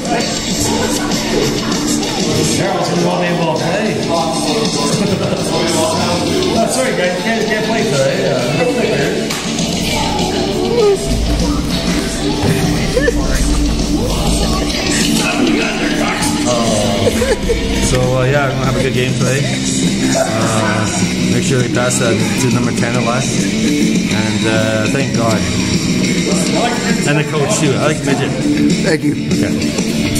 Harold's going to want me involved today. Oh, sorry, guys, you can't play today. Yeah, we're going to have a good game today. Make sure we pass that to number 10 a lot. And thank God. And the coach too. I like midget. Thank you. Okay.